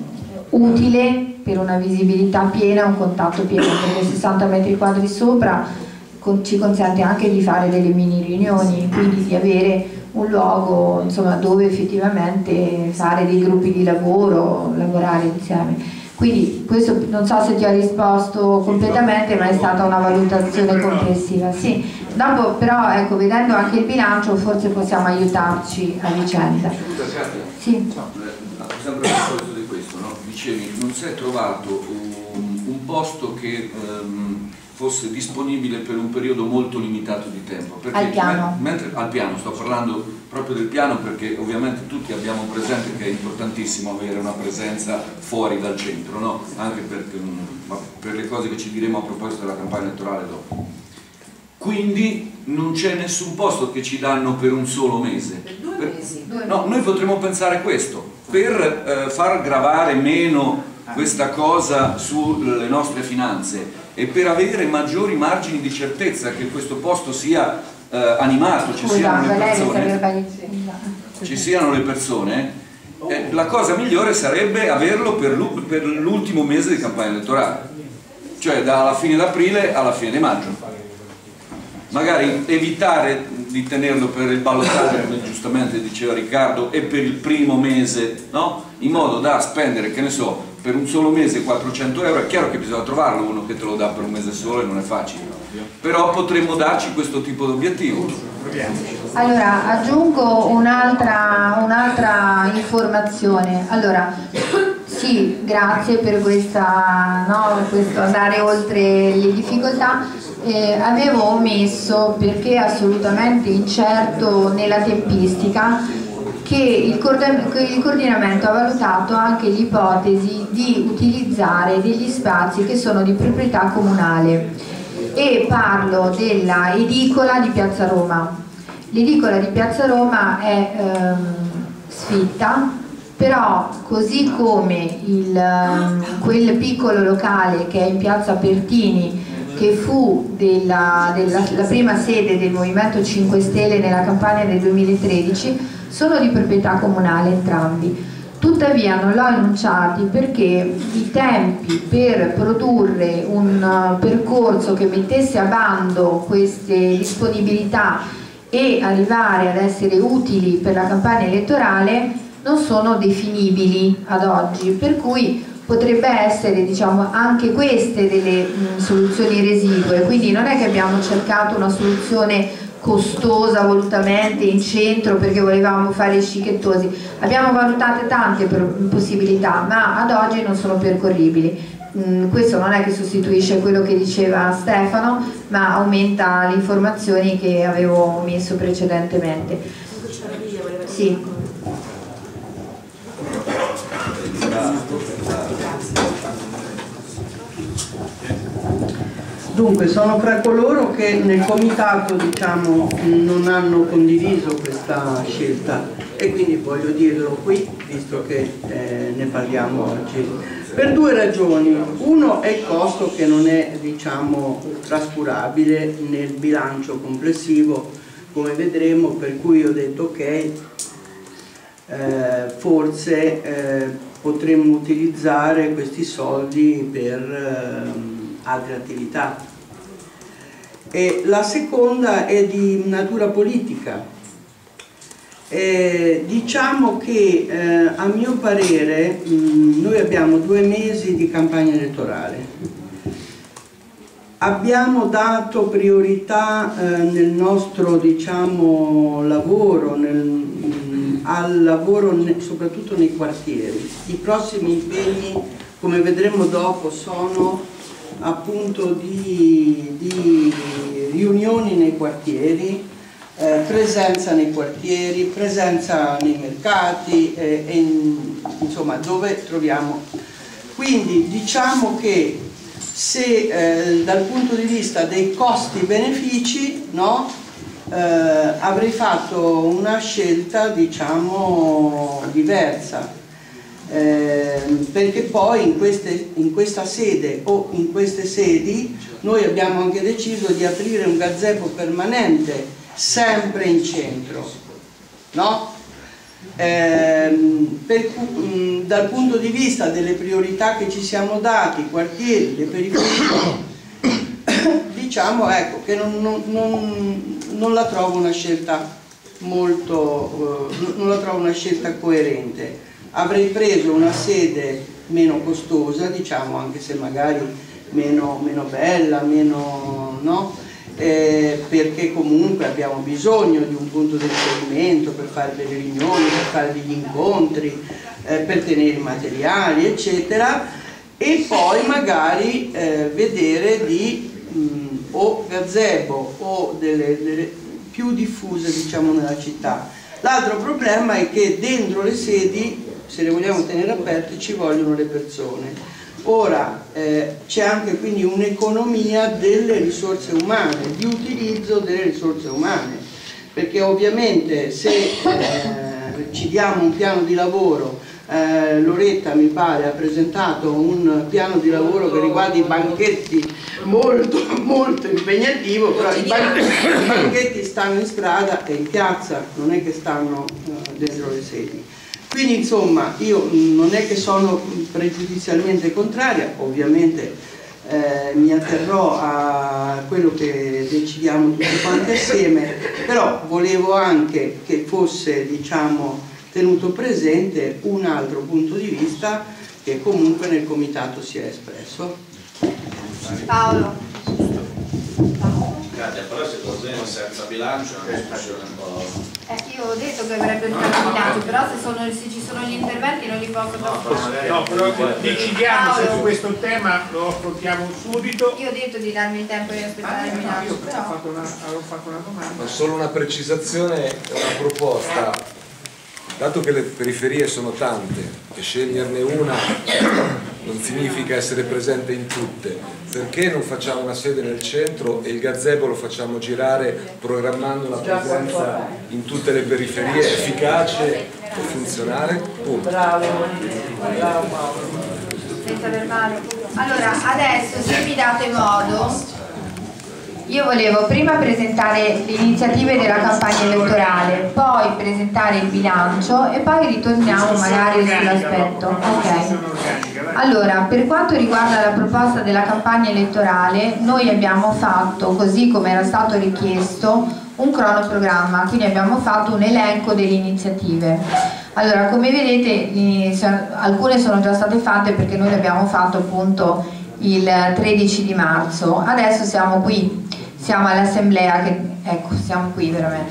utile per una visibilità piena, un contatto pieno, perché 60 metri quadri sopra ci consente anche di fare delle mini riunioni, quindi di avere un luogo, insomma, dove effettivamente fare dei gruppi di lavoro, lavorare insieme. Quindi questo non so se ti ho risposto completamente, ma è stata una valutazione complessiva. Sì. Dopo però, ecco, vedendo anche il bilancio, forse possiamo aiutarci a vicenda. Sì. Sempre a proposito di questo, no? Dicevi, non si è trovato un posto che fosse disponibile per un periodo molto limitato di tempo. Perché al piano? Al piano, sto parlando proprio del piano, perché ovviamente tutti abbiamo presente che è importantissimo avere una presenza fuori dal centro, no? Anche per le cose che ci diremo a proposito della campagna elettorale dopo. Quindi non c'è nessun posto che ci danno per un solo mese. Per 2 mesi? No, noi potremmo pensare questo, per far gravare meno questa cosa sulle nostre finanze e per avere maggiori margini di certezza che questo posto sia animato, ci siano le persone, la cosa migliore sarebbe averlo per l'ultimo mese di campagna elettorale, cioè dalla fine d'aprile alla fine di maggio. Magari evitare di tenerlo per il ballottaggio, come giustamente diceva Riccardo, e per il primo mese, no? In modo da spendere, che ne so, per un solo mese 400 euro. È chiaro che bisogna trovarlo uno che te lo dà per un mese solo e non è facile, però potremmo darci questo tipo di obiettivo. Allora, aggiungo un'altra informazione. Allora, sì, grazie per questa, no, questo andare oltre le difficoltà. Avevo omesso, perché è assolutamente incerto nella tempistica, che il coordinamento ha valutato anche l'ipotesi di utilizzare degli spazi che sono di proprietà comunale. e parlo della edicola di Piazza Roma. L'edicola di Piazza Roma è sfitta, però così come quel piccolo locale che è in Piazza Pertini, che fu la prima sede del Movimento 5 Stelle nella campagna del 2013, sono di proprietà comunale entrambi. Tuttavia non l'ho enunciati perché i tempi per produrre un percorso che mettesse a bando queste disponibilità e arrivare ad essere utili per la campagna elettorale non sono definibili ad oggi, per cui potrebbe essere, diciamo, anche queste delle soluzioni residue. Quindi non è che abbiamo cercato una soluzione costosa volutamente in centro perché volevamo fare scichettosi, abbiamo valutate tante possibilità, ma ad oggi non sono percorribili. Questo non è che sostituisce quello che diceva Stefano, ma aumenta le informazioni che avevo messo precedentemente. Sì. Dunque, sono fra coloro che nel comitato, diciamo, non hanno condiviso questa scelta e quindi voglio dirlo qui, visto che ne parliamo oggi. Per due ragioni. Uno è il costo, che non è, diciamo, trascurabile nel bilancio complessivo, come vedremo, per cui ho detto ok, forse potremmo utilizzare questi soldi per altre attività. E la seconda è di natura politica. Diciamo che a mio parere noi abbiamo 2 mesi di campagna elettorale, abbiamo dato priorità nel nostro, diciamo, lavoro, al lavoro soprattutto nei quartieri. I prossimi impegni, come vedremo dopo, sono appunto di riunioni nei quartieri, presenza nei quartieri, presenza nei mercati, insomma dove troviamo. Quindi diciamo che se dal punto di vista dei costi-benefici, no, avrei fatto una scelta, diciamo, diversa, perché poi in questa sede o in queste sedi noi abbiamo anche deciso di aprire un gazebo permanente sempre in centro, no? Dal punto di vista delle priorità che ci siamo dati, i quartieri, le periferie, diciamo, ecco, che non la trovo una scelta molto, non la trovo una scelta coerente. Avrei preso una sede meno costosa, diciamo, anche se magari meno bella, meno, no? Perché comunque abbiamo bisogno di un punto di riferimento per fare delle riunioni, per fare degli incontri, per tenere i materiali, eccetera, e poi magari vedere di o gazebo o delle più diffuse, diciamo, nella città. L'altro problema è che dentro le sedi, se le vogliamo tenere aperte, ci vogliono le persone. Ora c'è anche quindi un'economia delle risorse umane, di utilizzo delle risorse umane, perché ovviamente se ci diamo un piano di lavoro, Loretta mi pare ha presentato un piano di lavoro che riguarda i banchetti molto impegnativo, però i banchetti stanno in strada e in piazza, non è che stanno dentro le sedi. Quindi insomma io non è che sono pregiudizialmente contraria, ovviamente mi atterrò a quello che decidiamo tutti quanti assieme, però volevo anche che fosse, diciamo, tenuto presente un altro punto di vista che comunque nel comitato si è espresso. Paolo. Grazie, però secondo me senza bilancio è una discussione un po'... Io ho detto che avrebbe usato bilancio, però se ci sono gli interventi non li posso fare. No, però decidiamo se su questo tema lo affrontiamo subito. Io ho detto di darmi il tempo di aspettare il bilancio. Io avevo fatto una domanda. Ma solo una precisazione e una proposta. Dato che le periferie sono tante, e sceglierne una non significa essere presente in tutte. Perché non facciamo una sede nel centro e il gazebo lo facciamo girare programmando la presenza in tutte le periferie, efficace e funzionale? Punto. Bravo, allora adesso, se mi date modo, io volevo prima presentare le iniziative della campagna elettorale, poi presentare il bilancio e poi ritorniamo magari sull'aspetto. Ok. Allora, per quanto riguarda la proposta della campagna elettorale, noi abbiamo fatto, così come era stato richiesto, un cronoprogramma, quindi abbiamo fatto un elenco delle iniziative. Allora, come vedete, alcune sono già state fatte perché noi le abbiamo fatto appunto il 13 di marzo. Adesso siamo qui, siamo all'assemblea, ecco, siamo qui veramente,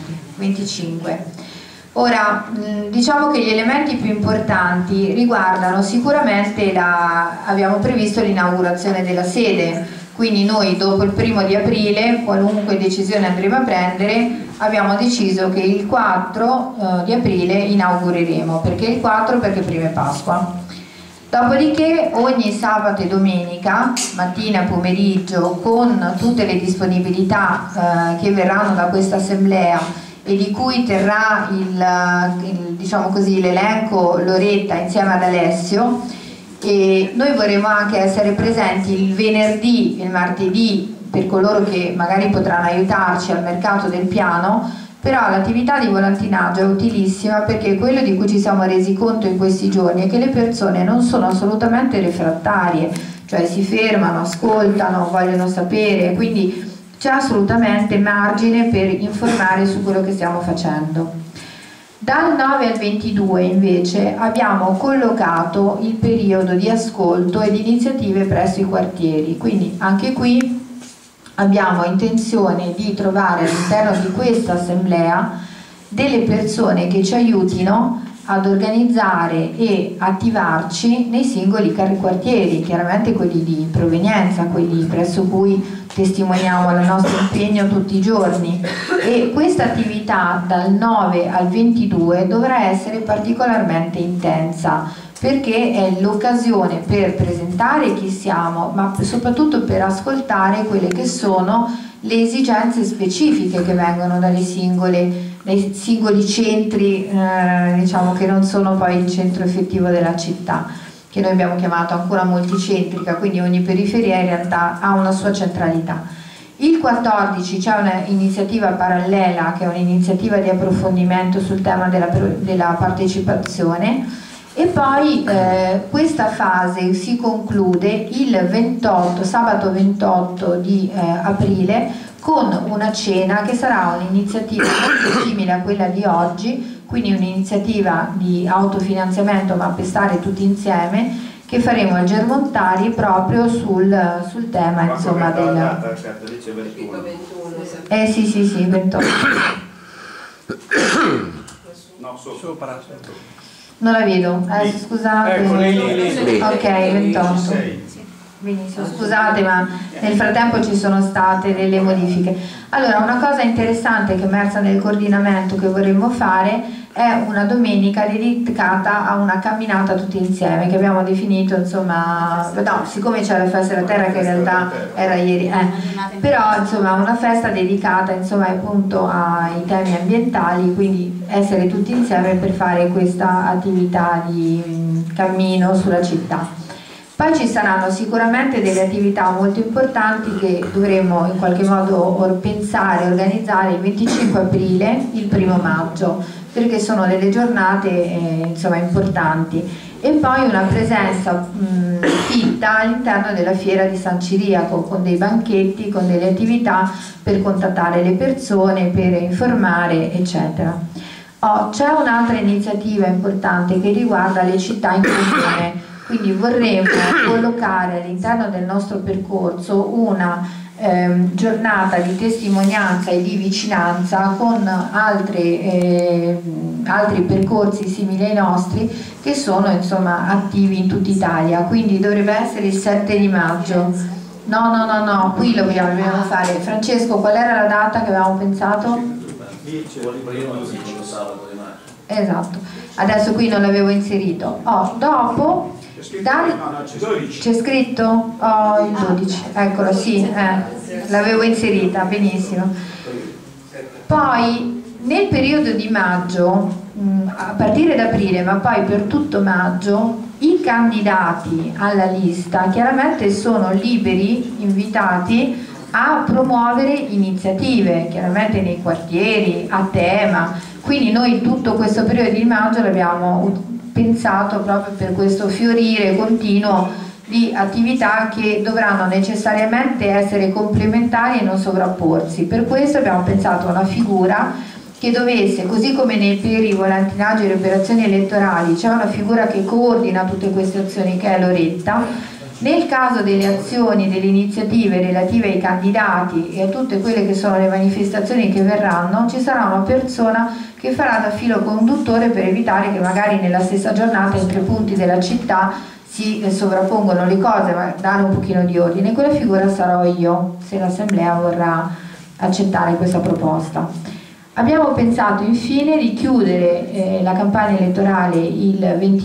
25. Ora, diciamo che gli elementi più importanti riguardano sicuramente abbiamo previsto l'inaugurazione della sede, quindi noi dopo il 1° di aprile, qualunque decisione andremo a prendere, abbiamo deciso che il 4 di aprile inaugureremo. Perché il 4? Perché prima è Pasqua. Dopodiché ogni sabato e domenica, mattina e pomeriggio, con tutte le disponibilità che verranno da questa assemblea e di cui terrà diciamo così, l'elenco Loretta insieme ad Alessio, e noi vorremmo anche essere presenti il venerdì e il martedì per coloro che magari potranno aiutarci al mercato del piano. Però l'attività di volantinaggio è utilissima, perché quello di cui ci siamo resi conto in questi giorni è che le persone non sono assolutamente refrattarie, cioè si fermano, ascoltano, vogliono sapere, quindi c'è assolutamente margine per informare su quello che stiamo facendo. Dal 9 al 22 invece abbiamo collocato il periodo di ascolto e di iniziative presso i quartieri, quindi anche qui abbiamo intenzione di trovare all'interno di questa assemblea delle persone che ci aiutino ad organizzare e attivarci nei singoli quartieri, chiaramente quelli di provenienza, quelli presso cui testimoniamo il nostro impegno tutti i giorni, e questa attività dal 9 al 22 dovrà essere particolarmente intensa, perché è l'occasione per presentare chi siamo, ma soprattutto per ascoltare quelle che sono le esigenze specifiche che vengono dai singoli centri, diciamo, che non sono poi il centro effettivo della città, che noi abbiamo chiamato ancora multicentrica, quindi ogni periferia in realtà ha una sua centralità. Il 14 c'è un'iniziativa parallela, che è un'iniziativa di approfondimento sul tema della partecipazione, e poi questa fase si conclude il sabato 28 di aprile con una cena che sarà un'iniziativa molto simile a quella di oggi, quindi un'iniziativa di autofinanziamento, ma per stare tutti insieme, che faremo al Germontari proprio sul tema, insomma, del... Sì, 28. No, sopra. Non la vedo, scusate. Ecco, lì. Ok, 28. Benissimo, scusate, ma nel frattempo ci sono state delle modifiche. Allora, una cosa interessante che è emersa nel coordinamento che vorremmo fare è una domenica dedicata a una camminata tutti insieme, che abbiamo definito, insomma, no, siccome c'è la festa della terra, che in realtà era ieri, però insomma una festa dedicata, insomma, appunto ai temi ambientali, quindi essere tutti insieme per fare questa attività di cammino sulla città. Poi ci saranno sicuramente delle attività molto importanti che dovremo in qualche modo pensare e organizzare il 25 aprile, il 1° maggio, perché sono delle giornate insomma, importanti, e poi una presenza fitta all'interno della fiera di San Ciriaco, con dei banchetti, con delle attività per contattare le persone, per informare, eccetera. C'è un'altra iniziativa importante che riguarda le città in comune, quindi vorremmo collocare all'interno del nostro percorso una giornata di testimonianza e di vicinanza con altri percorsi simili ai nostri che sono, insomma, attivi in tutta Italia, quindi dovrebbe essere il 7 di maggio. No, qui lo dobbiamo fare. Francesco, qual era la data che avevamo pensato? esatto, adesso qui non l'avevo inserito. Dopo c'è scritto? Il 12, eccolo, sì, l'avevo inserita, benissimo. Poi nel periodo di maggio, a partire da aprile, ma poi per tutto maggio, i candidati alla lista chiaramente sono liberi, invitati a promuovere iniziative, chiaramente nei quartieri, a tema. Quindi noi tutto questo periodo di maggio l'abbiamo pensato proprio per questo fiorire continuo di attività che dovranno necessariamente essere complementari e non sovrapporsi. Per questo abbiamo pensato a una figura che dovesse, così come per i volantinaggi e le operazioni elettorali c'è una figura che coordina tutte queste azioni, che è Loretta. Nel caso delle azioni, delle iniziative relative ai candidati e a tutte quelle che sono le manifestazioni che verranno, ci sarà una persona che farà da filo conduttore per evitare che magari nella stessa giornata in 3 punti della città si sovrappongono le cose, ma dare un pochino di ordine. Quella figura sarò io, se l'Assemblea vorrà accettare questa proposta. Abbiamo pensato infine di chiudere la campagna elettorale il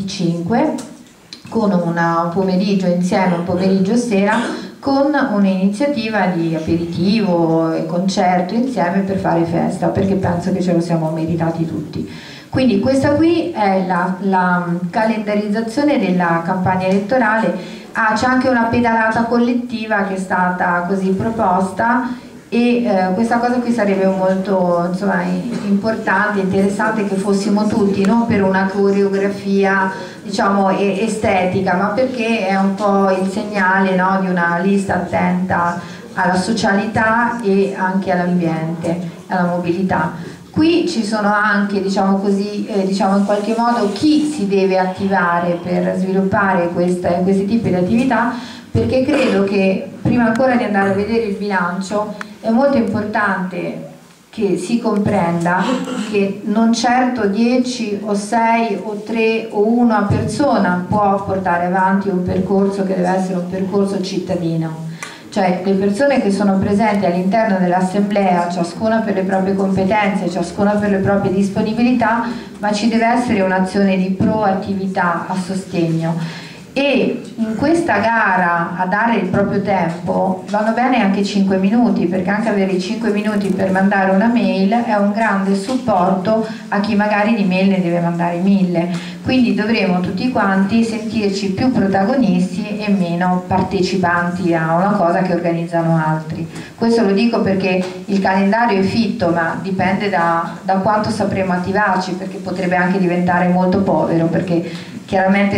25 con un pomeriggio insieme, un pomeriggio sera, con un'iniziativa di aperitivo e concerto insieme per fare festa, perché penso che ce lo siamo meritati tutti. Quindi questa qui è la calendarizzazione della campagna elettorale. C'è anche una pedalata collettiva che è stata così proposta, e questa cosa qui sarebbe molto, insomma, importante, interessante che fossimo tutti, non per una coreografia, diciamo, estetica, ma perché è un po' il segnale, no, di una lista attenta alla socialità e anche all'ambiente, alla mobilità. Qui ci sono anche, diciamo così, in qualche modo chi si deve attivare per sviluppare questi tipi di attività, perché credo che prima ancora di andare a vedere il bilancio è molto importante che si comprenda che non certo 10 o 6 o 3 o 1 persona può portare avanti un percorso che deve essere un percorso cittadino. Cioè le persone che sono presenti all'interno dell'assemblea, ciascuna per le proprie competenze, ciascuna per le proprie disponibilità, ma ci deve essere un'azione di proattività a sostegno. E in questa gara a dare il proprio tempo vanno bene anche 5 minuti, perché anche avere 5 minuti per mandare una mail è un grande supporto a chi magari di mail ne deve mandare 1000. Quindi dovremo tutti quanti sentirci più protagonisti e meno partecipanti a una cosa che organizzano altri. Questo lo dico perché il calendario è fitto, ma dipende da quanto sapremo attivarci, perché potrebbe anche diventare molto povero, perché chiaramente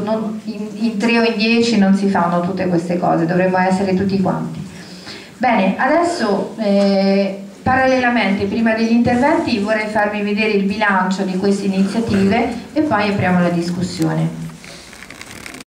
in 3 o in 10 non si fanno tutte queste cose, dovremmo essere tutti quanti. Bene, adesso parallelamente, prima degli interventi, vorrei farvi vedere il bilancio di queste iniziative e poi apriamo la discussione.